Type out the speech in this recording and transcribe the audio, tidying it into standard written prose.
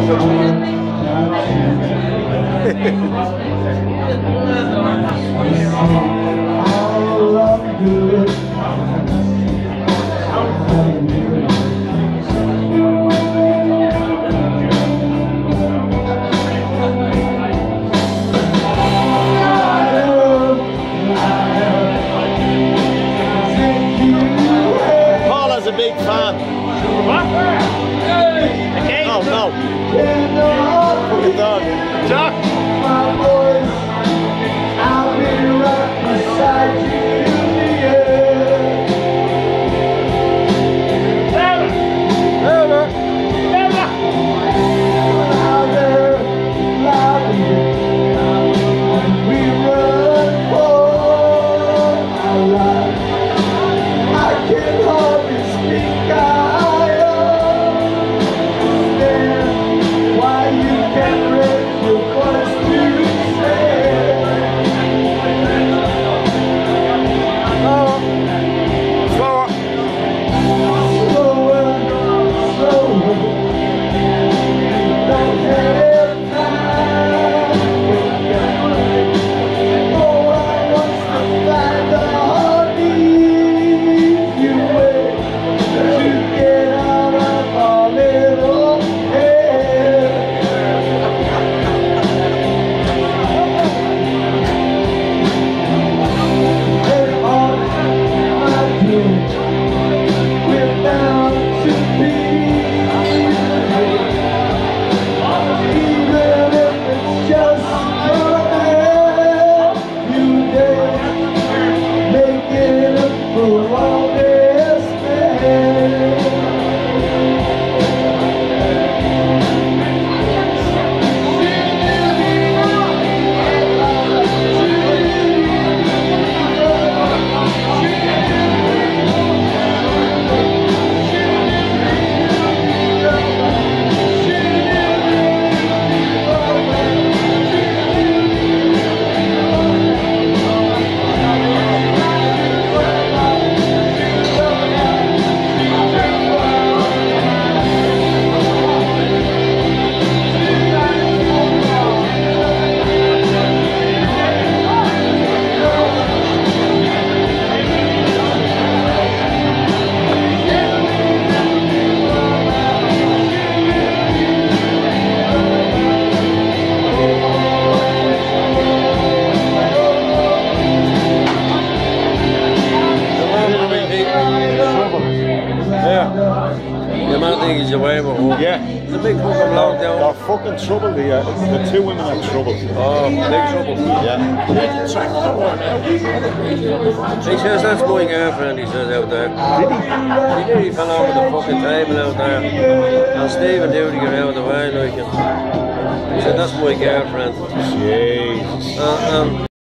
Paula's a big fan. What? Okay. No, no. Fucking dog. Jack. I'll be right beside you in the Never. Never. Never. louder, louder. We run for our lives. I can hardly speak. I understand why you can't raise your voice to say. Slower. Slower, slower. Don't have time. Oh, I want to find the heartbeat you wait to get out of our little head. And all my dreams we're bound to be. Even if it's just for a few days, making up for all this pain. Yeah. The man think he's away with home. Yeah. It's a big fucking lockdown. They're fucking trouble. The two women are trouble. Oh, big trouble. Yeah. He says that's my girlfriend, he says out there. Did he? He nearly fell over the fucking table out there. And Stephen Duty got out of the way like him. He said that's my girlfriend. Jesus.